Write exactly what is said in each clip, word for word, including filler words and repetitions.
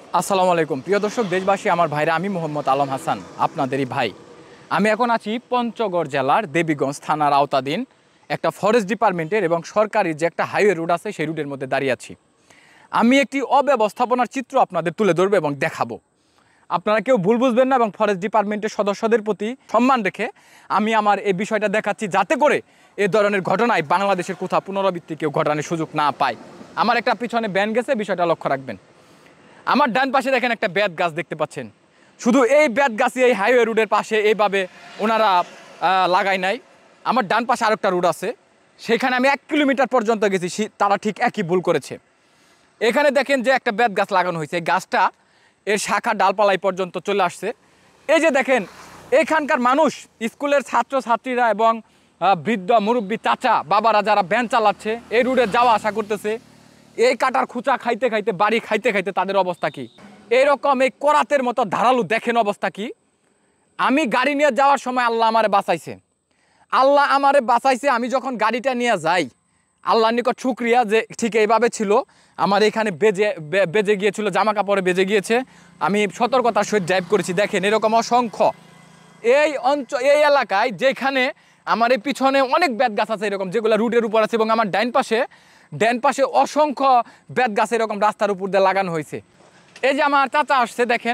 আসসালামু আলাইকুম প্রিয় দর্শক দেশবাসী, আমার ভাইরা, আমি মোহাম্মদ আলম হাসান, আপনাদেরই ভাই। আমি এখন আছি পঞ্চগড় জেলার দেবীগঞ্জ থানার আওতাধীন একটা ফরেস্ট ডিপার্টমেন্টের এবং সরকারি যে একটা হাইওয়ে রোড আছে সেই রুটের মধ্যে দাঁড়িয়ে আছি। আমি একটি অব্যবস্থাপনার চিত্র আপনাদের তুলে ধরবো এবং দেখাবো। আপনারা কেউ ভুল বুঝবেন না এবং ফরেস্ট ডিপার্টমেন্টের সদস্যদের প্রতি সম্মান রেখে আমি আমার এই বিষয়টা দেখাচ্ছি, যাতে করে এ ধরনের ঘটনায় বাংলাদেশের কোথাও পুনরাবৃত্তি কেউ ঘটানোর সুযোগ না পায়। আমার একটা পিছনে ব্যান গেছে, বিষয়টা লক্ষ্য রাখবেন। আমার ডান পাশে দেখেন একটা বেত গাছ দেখতে পাচ্ছেন। শুধু এই বেত গাছই এই হাইওয়ে রোডের পাশে এইভাবে ওনারা লাগাই নাই। আমার ডান পাশে আরেকটা রোড আছে, সেখানে আমি এক কিলোমিটার পর্যন্ত গেছি, তারা ঠিক একই ভুল করেছে। এখানে দেখেন যে একটা বেত গাছ লাগানো হয়েছে, গাছটা এর শাখা ডালপালাই পর্যন্ত চলে আসছে। এই যে দেখেন এখানকার মানুষ, স্কুলের ছাত্র ছাত্রীরা এবং বৃদ্ধ মুরব্বী চাচা বাবারা যারা ভ্যান চালাচ্ছে, এই রোডে যাওয়া আসা করতেছে, এই কাটার খুচা খাইতে খাইতে বাড়ি খাইতে খাইতে তাদের অবস্থা কি? এইরকম এই করাতের মতো ধারালু দেখেন অবস্থা কি। আমি গাড়ি নিয়ে যাওয়ার সময় আল্লাহ আমারে বাঁচাইছে, আল্লাহ আমারে বাঁচাইছে। আমি যখন গাড়িটা নিয়ে যাই, আল্লাহর নিকট শুকরিয়া যে ঠিক এইভাবে ছিল, আমার এখানে বেজে বেজে গিয়েছিল, জামা কাপড়ে বেজে গিয়েছে, আমি সতর্কতার সহিত ড্রাইভ করেছি। দেখেন এরকম অসংখ্য এই অঞ্চল, এই এলাকায় যেখানে আমার এই পিছনে অনেক বেত গাছ আছে এরকম, যেগুলো রুটের উপর আছে, এবং আমার ডাইন পাশে ডান পাশে অসংখ্য বেত গাছ এরকম রাস্তার উপর দিয়ে লাগানো হয়েছে। এই যে আমার চাচা আসছে, দেখেন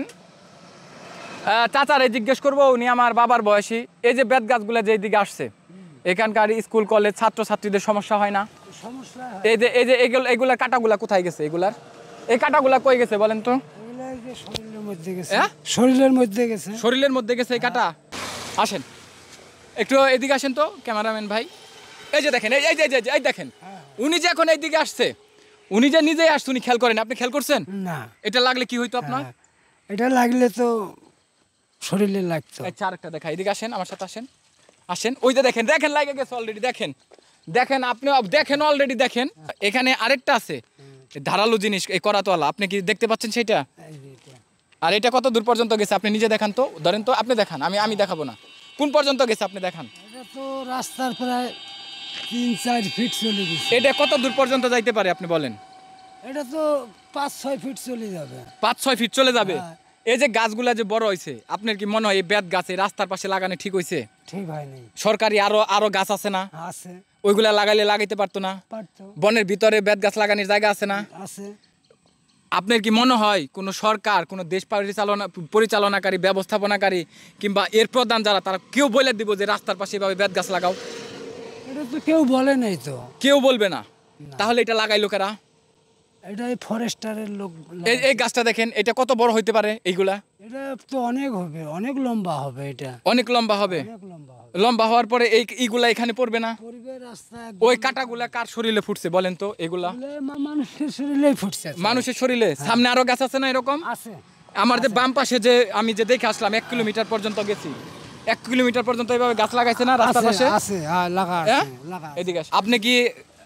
চাচারে জিজ্ঞেস করবো, উনি আমার বাবার বয়সী। এই যে বেত গাছগুলো যে দিকে আসছে, এখানকার স্কুল কলেজ ছাত্রছাত্রীদের সমস্যা হয় না? এই যে এই যে এগুলো এগুলার কাটাগুলা কোথায় গেছে? এগুলার এই কাটাগুলা কই গেছে বলেন তো? শরীরের মধ্যে গেছে, শরীরের মধ্যে গেছে, শরীরের মধ্যে গেছে এই কাটা। আসেন একটু এদিকে আসেন তো ক্যামেরাম্যান ভাই। এই যে দেখেন, এই যে এই দেখেন, উনি যে এখন এইদিকে আসছে, উনি যে নিজেই আসছে, উনি খেয়াল করেন? আপনি খেয়াল করছেন না? এটা লাগলে কি হইতো আপনার? এটা লাগলে তো শরীরে লাগতো। আচ্ছা আরেকটা দেখা, এদিকে আসেন, আমার সাথে আসেন, আসেন। ওই যে দেখেন, দেখেন লাগে গেছে অলরেডি, দেখেন দেখেন আপনি দেখেন অলরেডি, দেখেন এখানে আরেকটা আছে ধারালো জিনিস, এই করাতওয়ালা, আপনি কি দেখতে পাচ্ছেন সেটা? আর এটা কত দূর পর্যন্ত গেছে আপনি নিজে দেখান তো, ধরেন তো, আপনি দেখান, আমি আমি দেখাবো না। কোন পর্যন্ত গেছে আপনি দেখান? এটা তো রাস্তার প্রায় তিন চার ফিট চলে গেছে। এটা কত দূর পর্যন্ত যাইতে পারে আপনি বলেন? এটা তো পাঁচ ছয় ফিট চলে যাবে। পাঁচ ছয় ফিট চলে যাবে। এই যে গাছগুলা যে বড় হয়েছে, আপনার কি মনে হয় এই বেত গাছ এই রাস্তার পাশে লাগানো ঠিক হয়েছে? ঠিক হয়নি। সরকারি আরো আরো গাছ আছে না? আছে। ওইগুলা লাগাইলে লাগাইতে পারতো না? পারতো। বনের ভিতরে বেত গাছ লাগানোর জায়গা আছে না? আছে। আপনার কি মনে হয় কোনো সরকার, কোনো দেশ পরিচালনা পরিচালনাকারী ব্যবস্থাপনাকারী কিংবা এর প্রধান যারা, তারা কেউ বলে দিব যে রাস্তার পাশে এভাবে বেত গাছ লাগাও? এটা তো কেউ বলে নাই তো। কেউ বলবে না? তাহলে এটা লাগাই লোকেরা? এটা ফরেস্টারের লোক। এই এই গাছটা দেখেন, এটা কত বড় হইতে পারে? এইগুলা এটা তো অনেক হবে, অনেক লম্বা হবে। এটা অনেক লম্বা হবে। লম্বা হওয়ার পরে এই এইগুলা এখানে পড়বে না? ওই কাটাগুলা কার শরীরে ফুটছে বলেন তো? এগুলা মানুষের শরীরেই ফুটছে। মানুষের শরীরে? সামনে আরো গাছ আছে না এরকম? আছে। আমার যে বাম পাশে যে আমি যে দেখে আসলাম, এক কিলোমিটার পর্যন্ত গেছি, এক কিলোমিটার পর্যন্ত এইভাবে গাছ লাগাইছে না রাস্তার পাশে? আছে, হ্যাঁ লাগা আছে, লাগা। এদিকে আপনি কি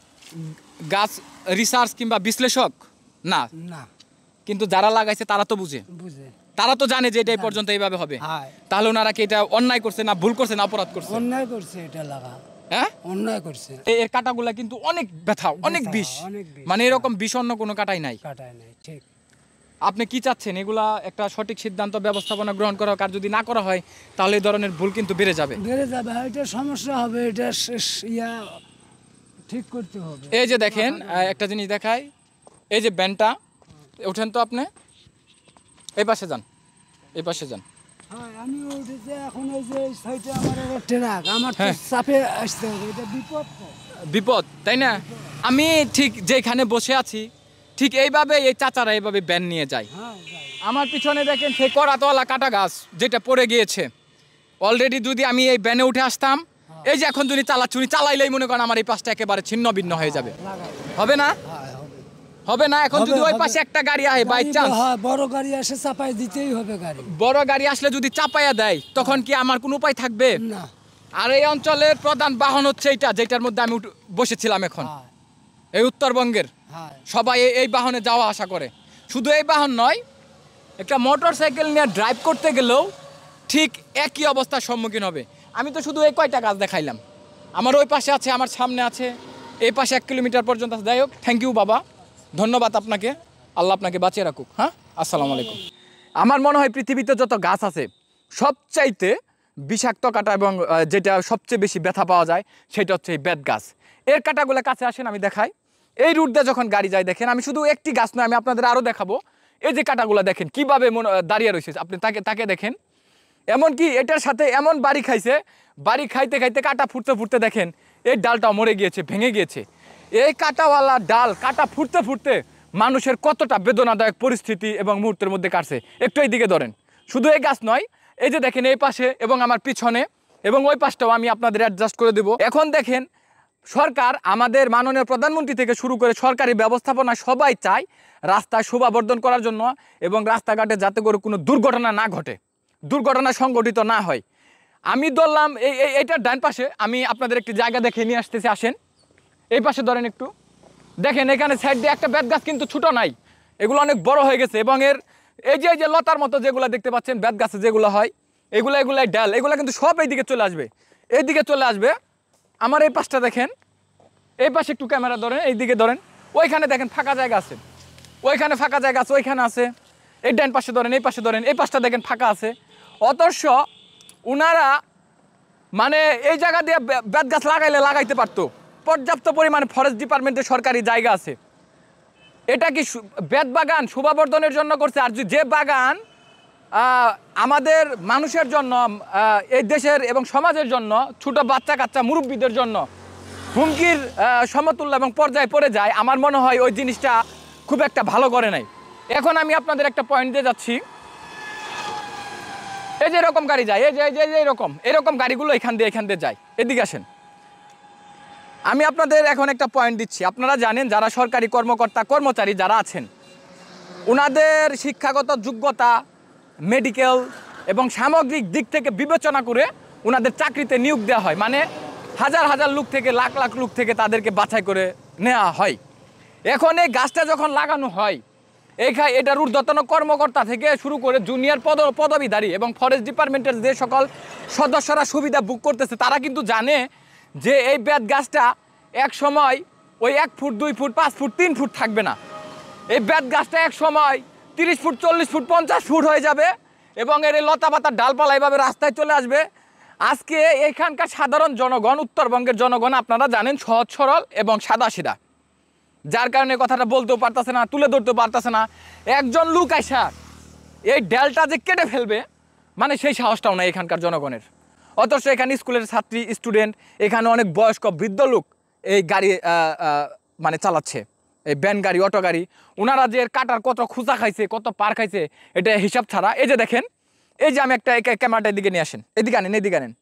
গাছ রিসার্চ কিংবা বিশ্লেষক না? না, কিন্তু যারা লাগাইছে তারা তো বুঝে, বুঝে, তারা তো জানে যে এটা এই পর্যন্ত এইভাবে হবে। তাহলে ওনারা কি এটা অন্যায় করছে না ভুল করছে না অপরাধ করছে? অন্যায় করছে, এটা লাগা। হ্যাঁ, অন্যায় করছে। এর কাটাগুলা কিন্তু অনেক ব্যথা, অনেক বিষ, মানে এরকম বিষ অন্য কোনো কাটাই নাই। কাটাই নাই, ঠিক। আপনি কি চাচ্ছেন? এগুলা একটা সঠিক সিদ্ধান্ত ব্যবস্থাপনা গ্রহণ করা হোক, আর যদি না করা হয় তাহলে এই ধরনের ভুল কিন্তু বেড়ে যাবে, বেড়ে যাবে। এটা সমস্যা হবে, এটা ইয়া ঠিক করতে হবে। এই যে দেখেন একটা জিনিস দেখায়, এই যে ব্যানটা ওঠেন তো আপনি, এই পাশে যান, এই পাশে যান। হ্যাঁ, আমি উঠেছি এখন। এই যে সাইডে আমার একটা ট্রাক, আমার তো চাপে আসতে হবে, এটা বিপদ। বিপদ, তাই না? আমি ঠিক যেখানে বসে আছি ঠিক এইভাবে এই চাচারা এইভাবে ব্যান নিয়ে যায়। আমার পিছনে দেখেন সেই করাতওয়ালা কাটা গাছ যেটা পড়ে গিয়েছে। অলরেডি যদি আমি এই ব্যানে উঠে আসতাম, এই যে এখন যদি চালাচ্ছি, উনি চালাইলেই মনে করেন আমার এই পাশটা একেবারে ছিন্ন ভিন্ন হয়ে যাবে। হবে না? হবে না? এখন যদি ওই পাশে একটা গাড়ি আয় বাই চান্স, বড় গাড়ি আসে, চাপাই দিতেই হবে। গাড়ি বড় গাড়ি আসলে যদি চাপাইয়া দেয়, তখন কি আমার কোনো উপায় থাকবে? না। আর এই অঞ্চলের প্রধান বাহন হচ্ছে এইটা, যেটার মধ্যে আমি বসেছিলাম এখন, এই উত্তরবঙ্গের সবাই এই বাহনে যাওয়া আসা করে। শুধু এই বাহন নয়, একটা মোটর সাইকেল নিয়ে ড্রাইভ করতে গেলেও ঠিক একই অবস্থার সম্মুখীন হবে। আমি তো শুধু এই কয়টা গাছ দেখাইলাম, আমার ওই পাশে আছে, আমার সামনে আছে, এই পাশে এক কিলোমিটার পর্যন্ত আছে। যাই হোক, থ্যাংক ইউ বাবা, ধন্যবাদ আপনাকে। আল্লাহ আপনাকে বাঁচিয়ে রাখুক। হ্যাঁ, আসসালামু আলাইকুম। আমার মনে হয় পৃথিবীতে যত গাছ আছে সবচাইতে বিষাক্ত কাঁটা এবং যেটা সবচেয়ে বেশি ব্যথা পাওয়া যায় সেটা হচ্ছে এই বেত গাছ। এর কাঁটাগুলো কাছে আসেন, আমি দেখাই। এই রুট দিয়ে যখন গাড়ি যায় দেখেন, আমি শুধু একটি গাছ নয়, আমি আপনাদের আরও দেখাবো। এই যে কাঁটাগুলো দেখেন কীভাবে দাঁড়িয়ে রয়েছে, আপনি তাকে তাকে দেখেন। এমনকি এটার সাথে এমন বাড়ি খাইছে, বাড়ি খাইতে খাইতে কাঁটা ফুটতে ফুটতে দেখেন এই ডালটা মরে গিয়েছে, ভেঙে গিয়েছে। এই কাঁটাওয়ালা ডাল কাঁটা ফুটতে ফুটতে মানুষের কতটা বেদনাদায়ক পরিস্থিতি এবং মুহূর্তের মধ্যে কাটছে। একটু এই দিকে ধরেন, শুধু এই গাছ নয়, এই যে দেখেন এই পাশে এবং আমার পিছনে এবং ওই পাশটাও আমি আপনাদের অ্যাডজাস্ট করে দেব। এখন দেখেন সরকার, আমাদের মাননীয় প্রধানমন্ত্রী থেকে শুরু করে সরকারি ব্যবস্থাপনা সবাই চায় রাস্তা শোভাবর্ধন করার জন্য এবং রাস্তাঘাটে যাতে করে কোনো দুর্ঘটনা না ঘটে, দুর্ঘটনা সংঘটিত না হয়। আমি ধরলাম এই এইটার ডান পাশে, আমি আপনাদের একটি জায়গা দেখে নিয়ে আসতেছি, আসেন। এই পাশে ধরেন একটু দেখেন, এখানে সাইড দিয়ে একটা বেত গাছ কিন্তু ছোটো নাই, এগুলো অনেক বড় হয়ে গেছে এবং এর এই যে এই যে লতার মতো যেগুলো দেখতে পাচ্ছেন বেত গাছে যেগুলো হয়, এগুলো এগুলাই ডাল, এগুলো কিন্তু সব এইদিকে চলে আসবে, এইদিকে চলে আসবে। আমার এই পাশটা দেখেন, এই পাশে একটু ক্যামেরা ধরেন, এইদিকে ধরেন, ওইখানে দেখেন ফাঁকা জায়গা আছে, ওইখানে ফাঁকা জায়গা আছে, ওইখানে আছে। এই ডান পাশে ধরেন, এই পাশে ধরেন, এই পাশটা দেখেন ফাঁকা আছে। অথচ উনারা মানে এই জায়গা দিয়ে বেত গাছ লাগাইলে লাগাইতে পারতো, পর্যাপ্ত পরিমাণে ফরেস্ট ডিপার্টমেন্টের সরকারি জায়গা আছে। এটা কি বেত বাগান শোভাবর্ধনের জন্য করছে? আর যে বাগান আমাদের মানুষের জন্য, এই দেশের এবং সমাজের জন্য, ছোট বাচ্চা কাচ্চা মুরব্বীদের জন্য হুমকির সমতুল্য এবং পর্যায়ে পড়ে যায়, আমার মনে হয় ওই জিনিসটা খুব একটা ভালো করে নাই। এখন আমি আপনাদের একটা পয়েন্ট দিয়ে যাচ্ছি। এই যে এরকম গাড়ি যায়, এই যে এই যে এরকম এরকম গাড়িগুলো এখান দিয়ে এখান দিয়ে যায়, এদিকে আসেন। আমি আপনাদের এখন একটা পয়েন্ট দিচ্ছি। আপনারা জানেন যারা সরকারি কর্মকর্তা কর্মচারী যারা আছেন, ওনাদের শিক্ষাগত যোগ্যতা, মেডিকেল এবং সামগ্রিক দিক থেকে বিবেচনা করে ওনাদের চাকরিতে নিয়োগ দেওয়া হয়। মানে হাজার হাজার লোক থেকে, লাখ লাখ লোক থেকে তাদেরকে বাছাই করে নেওয়া হয়। এখন এই গাছটা যখন লাগানো হয়, এইখানে এটার ঊর্ধ্বতন কর্মকর্তা থেকে শুরু করে জুনিয়র পদ পদবীধারী এবং ফরেস্ট ডিপার্টমেন্টের যে সকল সদস্যরা সুবিধা বুক করতেছে, তারা কিন্তু জানে যে এই বেত গাছটা এক সময় ওই এক ফুট দুই ফুট পাঁচ ফুট তিন ফুট থাকবে না। এই বেত গাছটা এক সময় তিরিশ ফুট চল্লিশ ফুট পঞ্চাশ ফুট হয়ে যাবে এবং এর এই লতা পাতার ডালপালা এইভাবে রাস্তায় চলে আসবে। আজকে এখানকার সাধারণ জনগণ, উত্তরবঙ্গের জনগণ আপনারা জানেন সহজ সরল এবং সাদাসিধা, যার কারণে কথাটা বলতেও পারতেছে না, তুলে ধরতেও পারতেছে না। একজন লোক আইসা এই ডালটা যে কেটে ফেলবে, মানে সেই সাহসটাও নাই এখানকার জনগণের। অথচ এখানে স্কুলের ছাত্রী, স্টুডেন্ট, এখানে অনেক বয়স্ক বৃদ্ধ লোক এই গাড়ি মানে চালাচ্ছে, এই ভ্যান গাড়ি, অটো গাড়ি। ওনারা যে কাটার কত খুঁজা খাইছে, কত পার খাইছে, এটা হিসাব ছাড়া। এই যে দেখেন, এই যে আমি একটা ক্যামেরাটা এদিকে নিয়ে আসেন, এদিকে আনেন, এদিকে আনেন।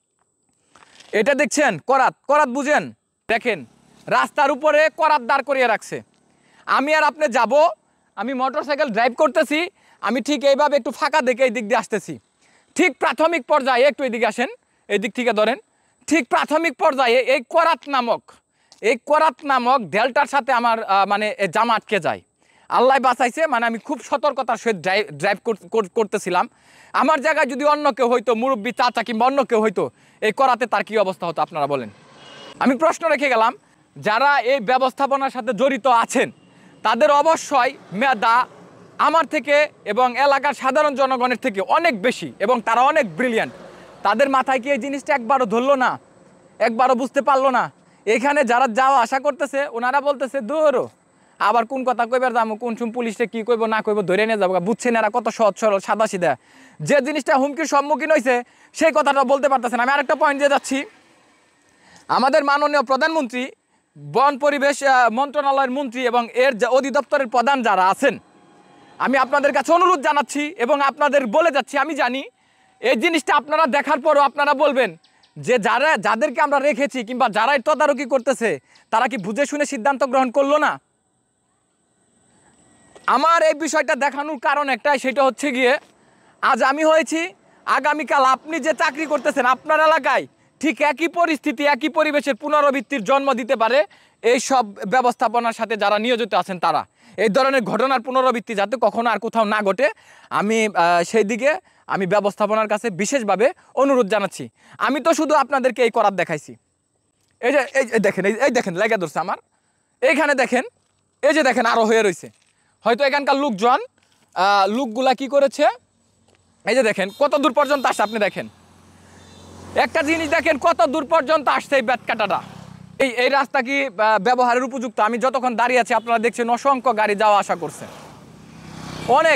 এটা দেখছেন করাত, করাত বুঝেন? দেখেন রাস্তার উপরে করাত দাঁড় করিয়ে রাখছে। আমি আর আপনি যাব, আমি মোটর সাইকেল ড্রাইভ করতেছি, আমি ঠিক এইভাবে একটু ফাঁকা দেখে এই দিক দিয়ে আসতেছি। ঠিক প্রাথমিক পর্যায়ে, একটু এদিকে আসেন, এই দিক থেকে ধরেন, ঠিক প্রাথমিক পর্যায়ে এই করাত নামক এই করাত নামক ডেল্টার সাথে আমার মানে জামা আটকে যায়। আল্লাহ বাঁচাইছে, মানে আমি খুব সতর্কতার সহিত ড্রাইভ ড্রাইভ করতেছিলাম। আমার জায়গায় যদি অন্য কেউ হইতো, মুরব্বী চাচা কিংবা অন্য কেউ হইতো, এই করাতে তার কী অবস্থা হতো আপনারা বলেন? আমি প্রশ্ন রেখে গেলাম, যারা এই ব্যবস্থাপনার সাথে জড়িত আছেন তাদের অবশ্যই মেধা আমার থেকে এবং এলাকার সাধারণ জনগণের থেকে অনেক বেশি এবং তারা অনেক ব্রিলিয়ান্ট। তাদের মাথায় কি এই জিনিসটা একবারও ধরলো না, একবারও বুঝতে পারলো না? এখানে যারা যাওয়া আশা করতেছে ওনারা বলতেছে দূরও, আবার কোন কথা কইবার যাবো, কোন সুম পুলিশে কী কইব না কইব ধরে নিয়ে যাবো। বুঝছেন এরা কত সহজ সরল সাদা সিধা, যে জিনিসটা হুমকির সম্মুখীন হয়েছে সেই কথাটা বলতে পারতেছে না। আমি আরেকটা পয়েন্ট দিয়ে যাচ্ছি। আমাদের মাননীয় প্রধানমন্ত্রী, বন পরিবেশ মন্ত্রণালয়ের মন্ত্রী এবং এর অধিদপ্তরের প্রধান যারা আছেন, আমি আপনাদের কাছে অনুরোধ জানাচ্ছি এবং আপনাদের বলে যাচ্ছি, আমি জানি এই জিনিসটা আপনারা দেখার পরও আপনারা বলবেন যে যারা যাদেরকে আমরা রেখেছি কিংবা যারাই তদারকি করতেছে তারা কি বুঝে শুনে সিদ্ধান্ত গ্রহণ করলো না? আমার এই বিষয়টা দেখানোর কারণ একটাই, সেটা হচ্ছে গিয়ে আজ আমি হয়েছি, আগামীকাল আপনি যে চাকরি করতেছেন আপনার এলাকায় ঠিক একই পরিস্থিতি, একই পরিবেশের পুনরাবৃত্তির জন্ম দিতে পারে এই সব ব্যবস্থাপনার সাথে যারা নিয়োজিত আছেন তারা। এই ধরনের ঘটনার পুনরাবৃত্তি যাতে কখনো আর কোথাও না ঘটে, আমি সেই দিকে আমি ব্যবস্থাপনার কাছে বিশেষভাবে অনুরোধ জানাচ্ছি। আমি তো শুধু আপনাদেরকে এই করার দেখাইছি। এই যে এই দেখেন, এই দেখেন লেগে ধরছে আমার এইখানে, দেখেন এই যে দেখেন আরও হয়ে রয়েছে। হয়তো এখানকার লোকজন আহ, লোকগুলা কি করেছে, এই যে দেখেন কত দূর পর্যন্ত আসছে, আপনি দেখেন একটা জিনিস দেখেন কত দূর পর্যন্ত আসছে এই বেতকাটাটা। এই এই রাস্তা কি আহ, ব্যবহারের উপযুক্ত? আমি যতক্ষণ দাঁড়িয়ে আছি আপনারা দেখছেন অসংখ্য গাড়ি যাওয়া আসা করছে, অনেক।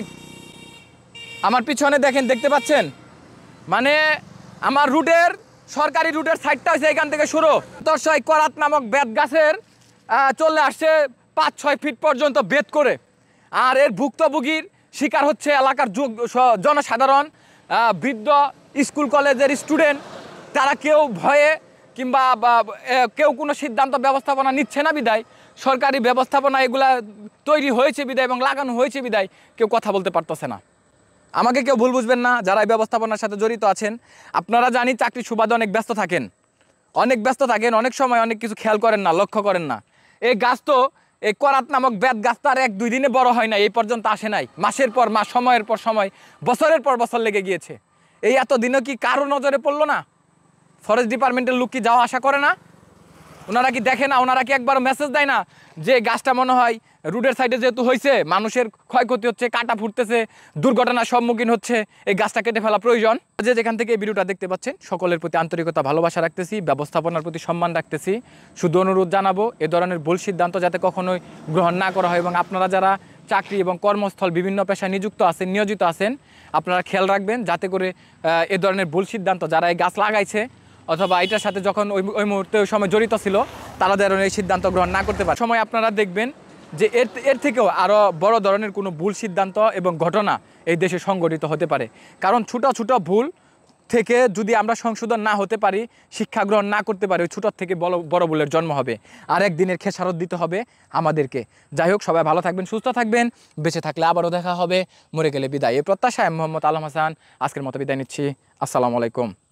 আমার পিছনে দেখেন, দেখতে পাচ্ছেন, মানে আমার রুটের সরকারি রুটের সাইডটা হচ্ছে এখান থেকে শুরু। দর্শক করাত নামক বেত গাছের আহ, চলে আসছে পাঁচ ছয় ফিট পর্যন্ত বেত করে, আর এর ভুক্তভোগীর শিকার হচ্ছে এলাকার যুগ- স- জনসাধারণ, আহ, বৃদ্ধ, স্কুল কলেজের স্টুডেন্ট। তারা কেউ ভয়ে কিংবা বা- এ, কেউ কোনো সিদ্ধান্ত ব্যবস্থাপনা নিচ্ছে না বিদায়, সরকারি ব্যবস্থাপনা এগুলা তৈরি হয়েছে বিদায় এবং লাগানো হয়েছে বিদায় কেউ কথা বলতে পারতেছে না। আমাকে কেউ ভুল বুঝবেন না যারা এই ব্যবস্থাপনার সাথে জড়িত আছেন। আপনারা জানি চাকরি সুবাদে অনেক ব্যস্ত থাকেন, অনেক ব্যস্ত থাকেন, অনেক সময় অনেক কিছু খেয়াল করেন না, লক্ষ্য করেন না। এই গাছ তো, এই করাত নামক বেত গাছ তো আর এক দুই দিনে বড় হয় না, এই পর্যন্ত আসে নাই, মাসের পর মাস, সময়ের পর সময়, বছরের পর বছর লেগে গিয়েছে। এই এত দিনও কি কারো নজরে পড়লো না? ফরেস্ট ডিপার্টমেন্টের লোক কি যাওয়া আসা করে না? ওনারা কি দেখে না? ওনারা কি একবার মেসেজ দেয় না যে গাছটা মনে হয় রোডের সাইডে যেহেতু হয়েছে, মানুষের ক্ষয়ক্ষতি হচ্ছে, কাটা ফুটতেছে, দুর্ঘটনার সম্মুখীন হচ্ছে, এই গাছটা কেটে ফেলা প্রয়োজন? যে যেখান থেকে এই ভিডিওটা দেখতে পাচ্ছেন সকলের প্রতি আন্তরিকতা ভালোবাসা রাখতেছি, ব্যবস্থাপনার প্রতি সম্মান রাখতেছি। শুধু অনুরোধ জানাবো এ ধরনের ভুল সিদ্ধান্ত যাতে কখনোই গ্রহণ না করা হয়, এবং আপনারা যারা চাকরি এবং কর্মস্থল বিভিন্ন পেশায় নিযুক্ত আছেন, নিয়োজিত আছেন, আপনারা খেয়াল রাখবেন যাতে করে আহ, এ ধরনের ভুল সিদ্ধান্ত যারা এই গাছ লাগাইছে অথবা এটার সাথে যখন ওই ওই মুহূর্তে ওই সময় জড়িত ছিল তারা যেন এই সিদ্ধান্ত গ্রহণ না করতে পারে। সময় আপনারা দেখবেন যে এর এর থেকেও আরও বড় ধরনের কোনো ভুল সিদ্ধান্ত এবং ঘটনা এই দেশে সংঘটিত হতে পারে। কারণ ছোটো ছোটো ভুল থেকে যদি আমরা সংশোধন না হতে পারি, শিক্ষা গ্রহণ না করতে পারি, ওই ছোটোর থেকে বড় বড় ভুলের জন্ম হবে, আর একদিনের খেসারত দিতে হবে আমাদেরকে। যাই হোক, সবাই ভালো থাকবেন, সুস্থ থাকবেন, বেঁচে থাকলে আবারও দেখা হবে, মরে গেলে বিদায়। এই প্রত্যাশায় মোহাম্মদ আলম হাসান আজকের মতো বিদায় নিচ্ছি। আসসালামু আলাইকুম।